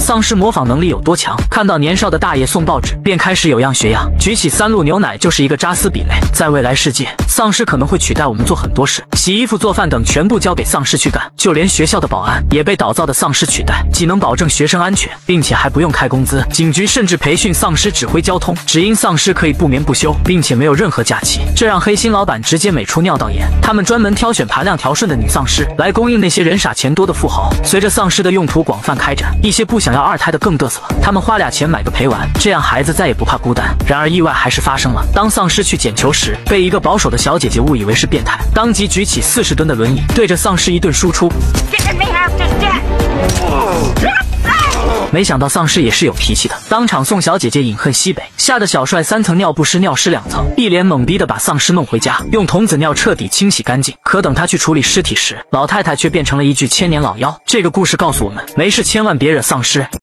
丧尸模仿能力有多强？看到年少的大爷送报纸，便开始有样学样，举起3鹿牛奶就是一个扎丝比雷。在未来世界，丧尸可能会取代我们做很多事，洗衣服、做饭等全部交给丧尸去干，就连学校的保安也被岛造的丧尸取代，既能保证学生安全，并且还不用开工资。警局甚至培训丧尸指挥交通，只因丧尸可以不眠不休，并且没有任何假期，这让黑心老板直接美出尿道炎。他们专门挑选盘量调顺的女丧尸来供应那些人傻钱多的富豪。随着丧尸的用途广泛开展，一些不想要2胎的更嘚瑟了，他们花俩钱买个陪玩，这样孩子再也不怕孤单。然而意外还是发生了，当丧尸去捡球时，被一个保守的小姐姐误以为是变态，当即举起40吨的轮椅，对着丧尸一顿输出。没想到丧尸也是有脾气的，当场送小姐姐饮恨西北，吓得小帅3层尿不湿尿湿2层，一脸懵逼的把丧尸弄回家，用童子尿彻底清洗干净。可等他去处理尸体时，老太太却变成了一具千年老妖。这个故事告诉我们，没事千万别惹丧尸。